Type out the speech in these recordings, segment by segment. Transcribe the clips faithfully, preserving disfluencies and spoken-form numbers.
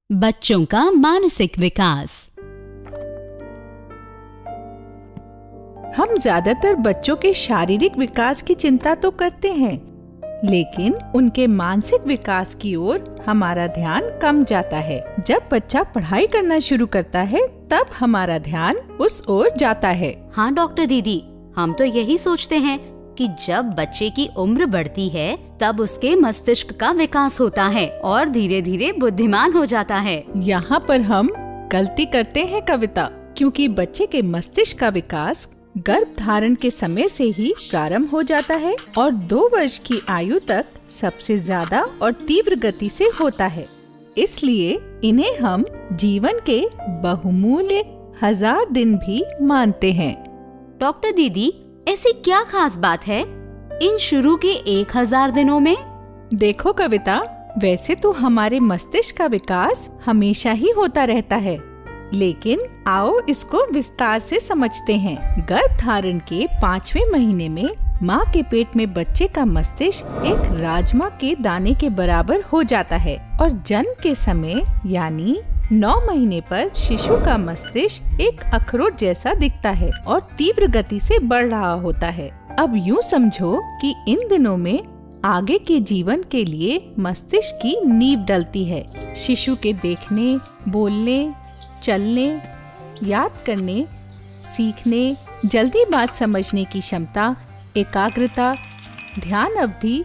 बच्चों का मानसिक विकास। हम ज्यादातर बच्चों के शारीरिक विकास की चिंता तो करते हैं, लेकिन उनके मानसिक विकास की ओर हमारा ध्यान कम जाता है। जब बच्चा पढ़ाई करना शुरू करता है, तब हमारा ध्यान उस ओर जाता है। हाँ डॉक्टर दीदी, हम तो यही सोचते हैं कि जब बच्चे की उम्र बढ़ती है, तब उसके मस्तिष्क का विकास होता है और धीरे धीरे बुद्धिमान हो जाता है। यहाँ पर हम गलती करते हैं कविता, क्योंकि बच्चे के मस्तिष्क का विकास गर्भ धारण के समय से ही प्रारंभ हो जाता है और दो वर्ष की आयु तक सबसे ज्यादा और तीव्र गति से होता है। इसलिए इन्हें हम जीवन के बहुमूल्य हजार दिन भी मानते हैं। डॉक्टर दीदी, ऐसी क्या खास बात है इन शुरू के एक हजार दिनों में? देखो कविता, वैसे तो हमारे मस्तिष्क का विकास हमेशा ही होता रहता है, लेकिन आओ इसको विस्तार से समझते हैं। गर्भ धारण के पाँचवें महीने में माँ के पेट में बच्चे का मस्तिष्क एक राजमा के दाने के बराबर हो जाता है और जन्म के समय यानी नौ महीने पर शिशु का मस्तिष्क एक अखरोट जैसा दिखता है और तीव्र गति से बढ़ रहा होता है। अब यूँ समझो कि इन दिनों में आगे के जीवन के लिए मस्तिष्क की नींव डलती है। शिशु के देखने, बोलने, चलने, याद करने, सीखने, जल्दी बात समझने की क्षमता, एकाग्रता, ध्यान अवधि,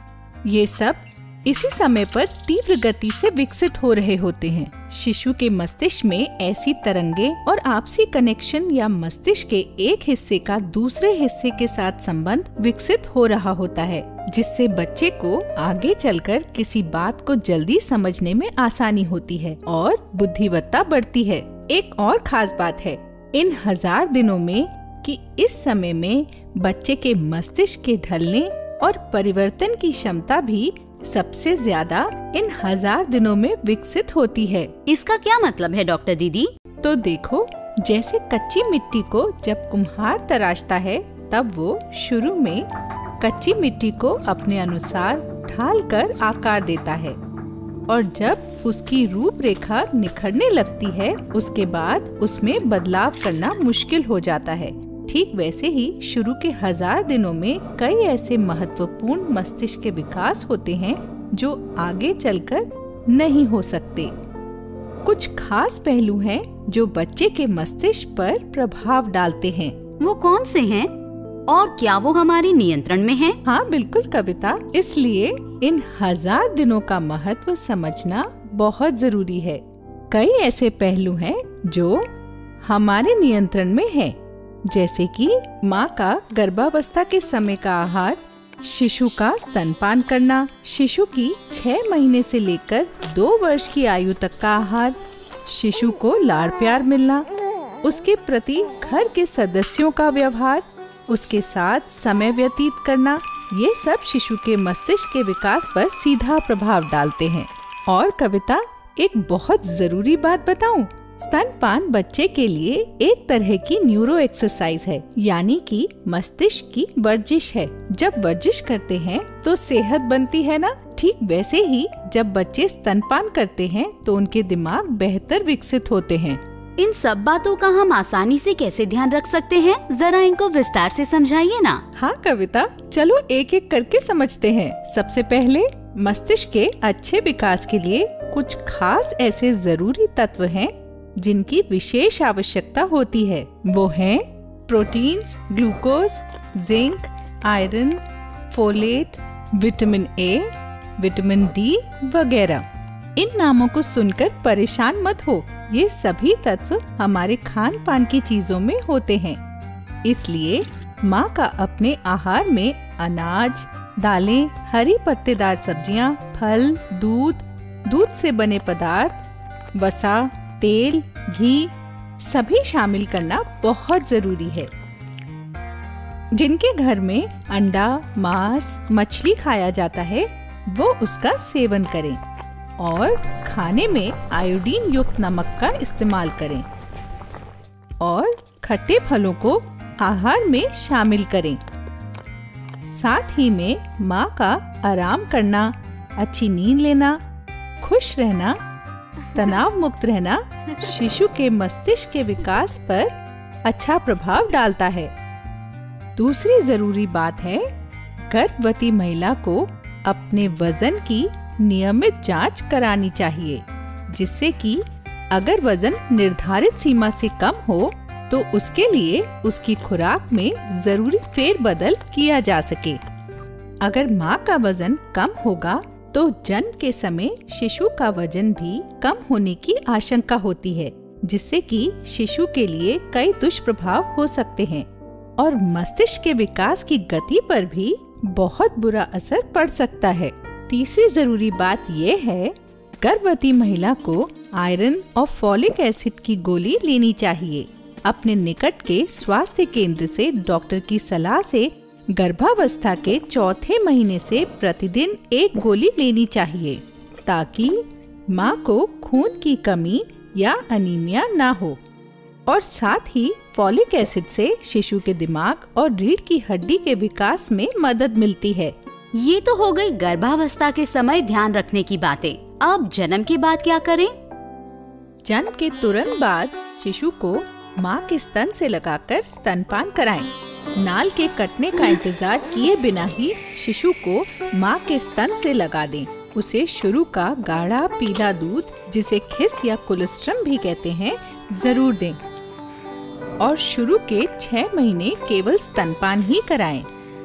ये सब इसी समय पर तीव्र गति से विकसित हो रहे होते हैं। शिशु के मस्तिष्क में ऐसी तरंगे और आपसी कनेक्शन या मस्तिष्क के एक हिस्से का दूसरे हिस्से के साथ संबंध विकसित हो रहा होता है, जिससे बच्चे को आगे चलकर किसी बात को जल्दी समझने में आसानी होती है और बुद्धिमत्ता बढ़ती है। एक और खास बात है इन हजार दिनों में कि इस समय में बच्चे के मस्तिष्क के ढलने और परिवर्तन की क्षमता भी सबसे ज्यादा इन हजार दिनों में विकसित होती है। इसका क्या मतलब है डॉक्टर दीदी? तो देखो, जैसे कच्ची मिट्टी को जब कुम्हार तराशता है, तब वो शुरू में कच्ची मिट्टी को अपने अनुसार ढालकर आकार देता है और जब उसकी रूपरेखा निखरने लगती है, उसके बाद उसमें बदलाव करना मुश्किल हो जाता है। ठीक वैसे ही शुरू के हजार दिनों में कई ऐसे महत्वपूर्ण मस्तिष्क के विकास होते हैं जो आगे चलकर नहीं हो सकते। कुछ खास पहलू हैं जो बच्चे के मस्तिष्क पर प्रभाव डालते हैं। वो कौन से हैं और क्या वो हमारे नियंत्रण में हैं? हाँ बिल्कुल कविता, इसलिए इन हजार दिनों का महत्व समझना बहुत जरूरी है। कई ऐसे पहलू हैं जो हमारे नियंत्रण में हैं, जैसे कि माँ का गर्भावस्था के समय का आहार, शिशु का स्तनपान करना, शिशु की छह महीने से लेकर दो वर्ष की आयु तक का आहार, शिशु को लाड़ प्यार मिलना, उसके प्रति घर के सदस्यों का व्यवहार, उसके साथ समय व्यतीत करना, ये सब शिशु के मस्तिष्क के विकास पर सीधा प्रभाव डालते हैं। और कविता, एक बहुत जरूरी बात बताऊं, स्तनपान बच्चे के लिए एक तरह की न्यूरो एक्सरसाइज है, यानी कि मस्तिष्क की वर्जिश है। जब वर्जिश करते हैं तो सेहत बनती है ना, ठीक वैसे ही जब बच्चे स्तनपान करते हैं तो उनके दिमाग बेहतर विकसित होते हैं। इन सब बातों का हम आसानी से कैसे ध्यान रख सकते हैं? जरा इनको विस्तार से समझाइए ना। हाँ कविता, चलो एक एक करके समझते हैं। सबसे पहले मस्तिष्क के अच्छे विकास के लिए कुछ खास ऐसे जरूरी तत्व हैं जिनकी विशेष आवश्यकता होती है। वो हैं proteins, glucose, zinc, iron, folate, vitamin A, vitamin D वगैरह। इन नामों को सुनकर परेशान मत हो, ये सभी तत्व हमारे खान पान की चीजों में होते हैं। इसलिए माँ का अपने आहार में अनाज, दालें, हरी पत्तेदार सब्जियाँ, फल, दूध, दूध से बने पदार्थ, वसा, तेल, घी सभी शामिल करना बहुत जरूरी है। जिनके घर में अंडा, मांस, मछली खाया जाता है, वो उसका सेवन करें और खाने में आयोडीन युक्त नमक का इस्तेमाल करें और खट्टे फलों को आहार में शामिल करें। साथ ही में माँ का आराम करना, अच्छी नींद लेना, खुश रहना तनाव मुक्त रहना शिशु के मस्तिष्क के विकास पर अच्छा प्रभाव डालता है। दूसरी जरूरी बात है, गर्भवती महिला को अपने वजन की नियमित जांच करानी चाहिए, जिससे कि अगर वजन निर्धारित सीमा से कम हो तो उसके लिए उसकी खुराक में जरूरी फेरबदल किया जा सके। अगर माँ का वजन कम होगा तो जन्म के समय शिशु का वजन भी कम होने की आशंका होती है, जिससे कि शिशु के लिए कई दुष्प्रभाव हो सकते हैं और मस्तिष्क के विकास की गति पर भी बहुत बुरा असर पड़ सकता है। तीसरी जरूरी बात यह है, गर्भवती महिला को आयरन और फॉलिक एसिड की गोली लेनी चाहिए। अपने निकट के स्वास्थ्य केंद्र से डॉक्टर की सलाह से गर्भावस्था के चौथे महीने से प्रतिदिन एक गोली लेनी चाहिए, ताकि माँ को खून की कमी या अनीमिया ना हो। और साथ ही फॉलिक एसिड से शिशु के दिमाग और रीढ़ की हड्डी के विकास में मदद मिलती है। ये तो हो गई गर्भावस्था के समय ध्यान रखने की बातें। अब जन्म के बाद क्या करें? जन्म के तुरंत बाद शिशु को माँ के स्तन से लगाकर स्तनपान कराएं। नाल के कटने का इंतजार किए बिना ही शिशु को माँ के स्तन से लगा दें। उसे शुरू का गाढ़ा पीला दूध, जिसे खिस या कोलेस्ट्रम भी कहते हैं, जरूर दें और शुरू के छह महीने केवल स्तनपान ही कराएं।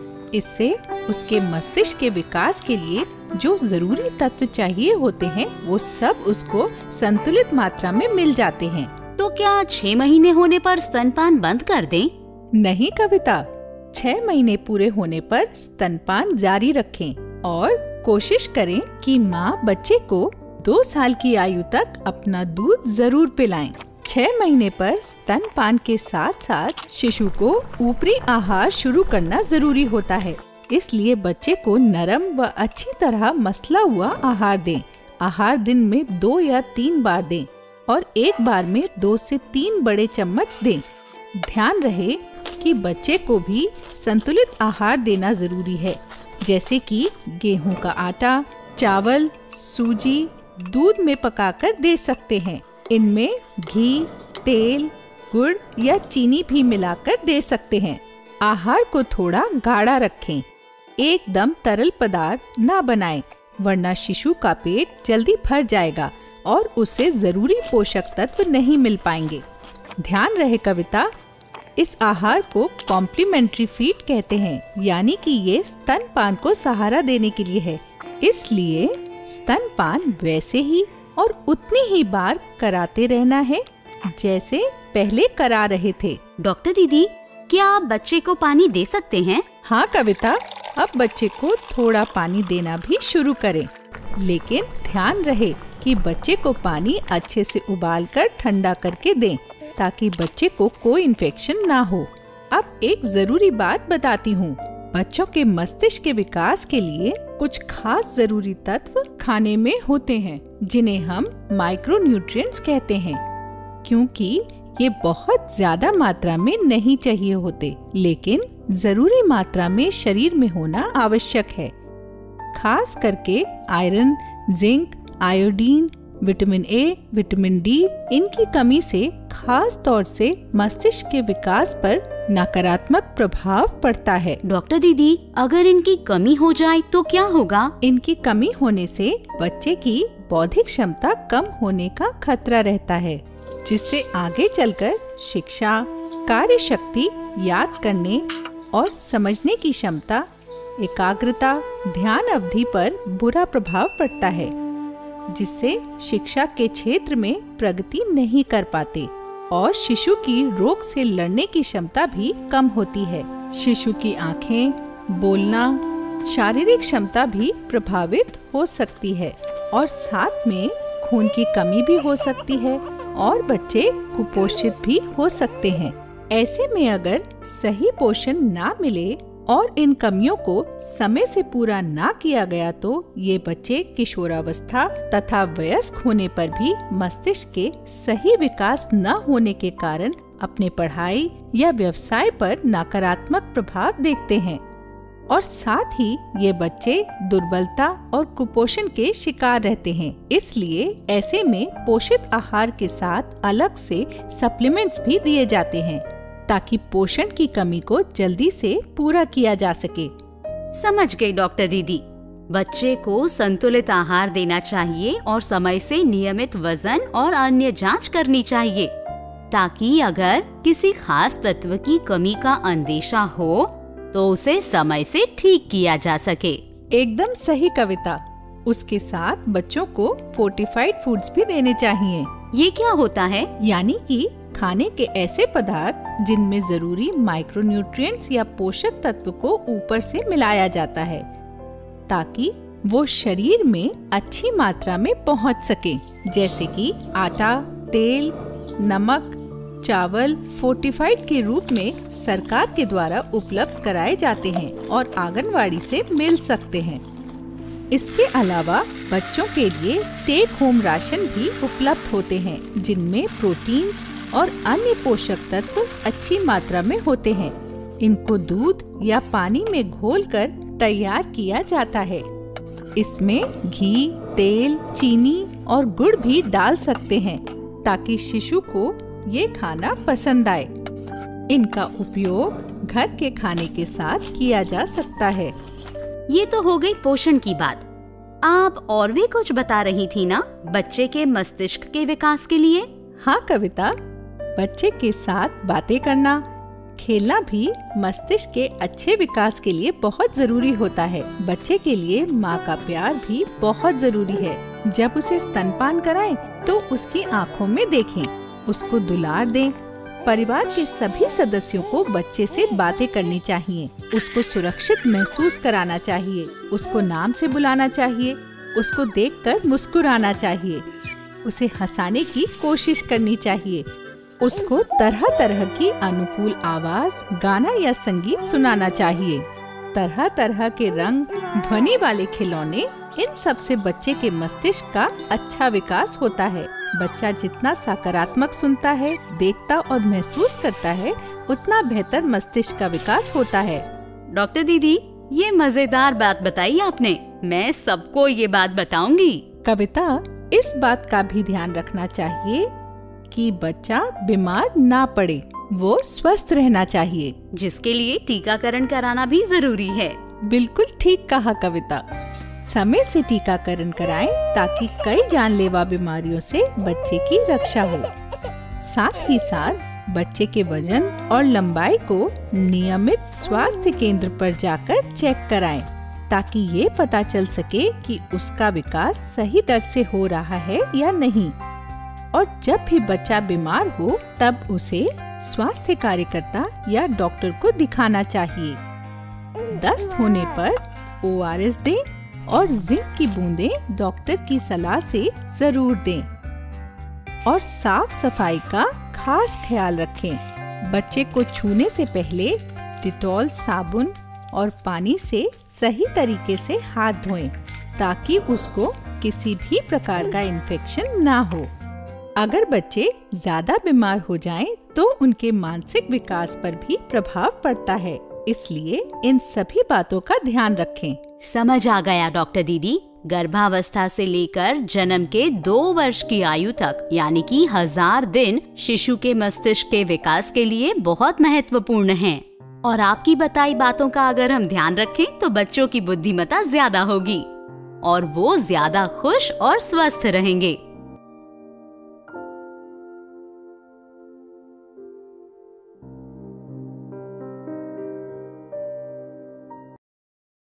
इससे उसके मस्तिष्क के विकास के लिए जो जरूरी तत्व चाहिए होते हैं वो सब उसको संतुलित मात्रा में मिल जाते हैं। तो क्या छह महीने होने पर स्तनपान बंद कर दें? नहीं कविता, छह महीने पूरे होने पर स्तनपान जारी रखें और कोशिश करें कि माँ बच्चे को दो साल की आयु तक अपना दूध जरूर पिलाएं। छह महीने पर स्तनपान के साथ साथ शिशु को ऊपरी आहार शुरू करना जरूरी होता है। इसलिए बच्चे को नरम व अच्छी तरह मसला हुआ आहार दें। आहार दिन में दो या तीन बार दें और एक बार में दो से तीन बड़े चम्मच दें। ध्यान रहे कि बच्चे को भी संतुलित आहार देना जरूरी है, जैसे कि गेहूं का आटा, चावल, सूजी दूध में पकाकर दे सकते हैं। इनमें घी, तेल, गुड़ या चीनी भी मिलाकर दे सकते हैं। आहार को थोड़ा गाढ़ा रखें, एकदम तरल पदार्थ ना बनाएं, वरना शिशु का पेट जल्दी भर जाएगा और उसे जरूरी पोषक तत्व नहीं मिल पाएंगे। ध्यान रहे कविता, इस आहार को कॉम्प्लीमेंट्री फीड कहते हैं, यानी कि ये स्तनपान को सहारा देने के लिए है। इसलिए स्तनपान वैसे ही और उतनी ही बार कराते रहना है जैसे पहले करा रहे थे। डॉक्टर दीदी, क्या आप बच्चे को पानी दे सकते हैं? हाँ कविता, अब बच्चे को थोड़ा पानी देना भी शुरू करें, लेकिन ध्यान रहे कि बच्चे को पानी अच्छे से उबालकर ठंडा करके दें, ताकि बच्चे को कोई इन्फेक्शन ना हो। अब एक जरूरी बात बताती हूँ, बच्चों के मस्तिष्क के विकास के लिए कुछ खास जरूरी तत्व खाने में होते हैं, जिन्हें हम माइक्रोन्यूट्रिएंट्स कहते हैं, क्योंकि ये बहुत ज्यादा मात्रा में नहीं चाहिए होते, लेकिन जरूरी मात्रा में शरीर में होना आवश्यक है। खास करके iron, zinc, iodine, vitamin A, vitamin D, इनकी कमी से खास तौर से मस्तिष्क के विकास पर नकारात्मक प्रभाव पड़ता है। डॉक्टर दीदी, अगर इनकी कमी हो जाए तो क्या होगा? इनकी कमी होने से बच्चे की बौद्धिक क्षमता कम होने का खतरा रहता है, जिससे आगे चलकर शिक्षा, कार्य शक्ति, याद करने और समझने की क्षमता, एकाग्रता, ध्यान अवधि पर बुरा प्रभाव पड़ता है, जिससे शिक्षा के क्षेत्र में प्रगति नहीं कर पाते और शिशु की रोग से लड़ने की क्षमता भी कम होती है। शिशु की आंखें, बोलना, शारीरिक क्षमता भी प्रभावित हो सकती है और साथ में खून की कमी भी हो सकती है और बच्चे कुपोषित भी हो सकते हैं। ऐसे में अगर सही पोषण ना मिले और इन कमियों को समय से पूरा ना किया गया तो ये बच्चे किशोरावस्था तथा वयस्क होने पर भी मस्तिष्क के सही विकास न होने के कारण अपने पढ़ाई या व्यवसाय पर नकारात्मक प्रभाव देखते हैं और साथ ही ये बच्चे दुर्बलता और कुपोषण के शिकार रहते हैं। इसलिए ऐसे में पोषित आहार के साथ अलग से सप्लीमेंट्स भी दिए जाते हैं ताकि पोषण की कमी को जल्दी से पूरा किया जा सके। समझ गई डॉक्टर दीदी। बच्चे को संतुलित आहार देना चाहिए और समय से नियमित वजन और अन्य जांच करनी चाहिए ताकि अगर किसी खास तत्व की कमी का अंदेशा हो तो उसे समय से ठीक किया जा सके। एकदम सही कविता। उसके साथ बच्चों को फोर्टिफाइड फूड्स भी देने चाहिए। ये क्या होता है? यानी कि खाने के ऐसे पदार्थ जिनमें जरूरी माइक्रोन्यूट्रिएंट्स या पोषक तत्व को ऊपर से मिलाया जाता है ताकि वो शरीर में अच्छी मात्रा में पहुंच सके, जैसे कि आटा, तेल, नमक, चावल फोर्टिफाइड के रूप में सरकार के द्वारा उपलब्ध कराए जाते हैं और आंगनवाड़ी से मिल सकते हैं। इसके अलावा बच्चों के लिए टेक होम राशन भी उपलब्ध होते हैं जिनमें प्रोटीन्स और अन्य पोषक तत्व अच्छी मात्रा में होते हैं। इनको दूध या पानी में घोलकर तैयार किया जाता है। इसमें घी, तेल, चीनी और गुड़ भी डाल सकते हैं ताकि शिशु को ये खाना पसंद आए। इनका उपयोग घर के खाने के साथ किया जा सकता है। ये तो हो गई पोषण की बात। आप और भी कुछ बता रही थी ना बच्चे के मस्तिष्क के विकास के लिए? हाँ कविता, बच्चे के साथ बातें करना, खेलना भी मस्तिष्क के अच्छे विकास के लिए बहुत जरूरी होता है। बच्चे के लिए माँ का प्यार भी बहुत जरूरी है। जब उसे स्तनपान कराएं तो उसकी आँखों में देखें, उसको दुलार दें। परिवार के सभी सदस्यों को बच्चे से बातें करनी चाहिए, उसको सुरक्षित महसूस कराना चाहिए, उसको नाम से बुलाना चाहिए, उसको देखकर मुस्कुराना चाहिए, उसे हंसाने की कोशिश करनी चाहिए, उसको तरह तरह की अनुकूल आवाज, गाना या संगीत सुनाना चाहिए। तरह तरह के रंग, ध्वनि वाले खिलौने, इन सब से बच्चे के मस्तिष्क का अच्छा विकास होता है। बच्चा जितना सकारात्मक सुनता है, देखता और महसूस करता है, उतना बेहतर मस्तिष्क का विकास होता है। डॉक्टर दीदी, ये मजेदार बात बताई आपने। मैं सबको ये बात बताऊंगी। कविता, इस बात का भी ध्यान रखना चाहिए कि बच्चा बीमार ना पड़े, वो स्वस्थ रहना चाहिए, जिसके लिए टीकाकरण कराना भी जरूरी है। बिल्कुल ठीक कहा कविता। समय से टीकाकरण कराएं ताकि कई जानलेवा बीमारियों से बच्चे की रक्षा हो। साथ ही साथ बच्चे के वजन और लंबाई को नियमित स्वास्थ्य केंद्र पर जाकर चेक कराएं ताकि ये पता चल सके कि उसका विकास सही दर से हो रहा है या नहीं। और जब भी बच्चा बीमार हो तब उसे स्वास्थ्य कार्यकर्ता या डॉक्टर को दिखाना चाहिए। दस्त होने पर ओ आर एस दें और जिंक की बूंदें डॉक्टर की सलाह से जरूर दें। और साफ सफाई का खास ख्याल रखें। बच्चे को छूने से पहले डिटॉल साबुन और पानी से सही तरीके से हाथ धोएं ताकि उसको किसी भी प्रकार का इन्फेक्शन ना हो। अगर बच्चे ज्यादा बीमार हो जाएं, तो उनके मानसिक विकास पर भी प्रभाव पड़ता है, इसलिए इन सभी बातों का ध्यान रखें। समझ आ गया डॉक्टर दीदी। गर्भावस्था से लेकर जन्म के दो वर्ष की आयु तक यानी कि हजार दिन शिशु के मस्तिष्क के विकास के लिए बहुत महत्वपूर्ण हैं। और आपकी बताई बातों का अगर हम ध्यान रखें तो बच्चों की बुद्धिमत्ता ज्यादा होगी और वो ज्यादा खुश और स्वस्थ रहेंगे।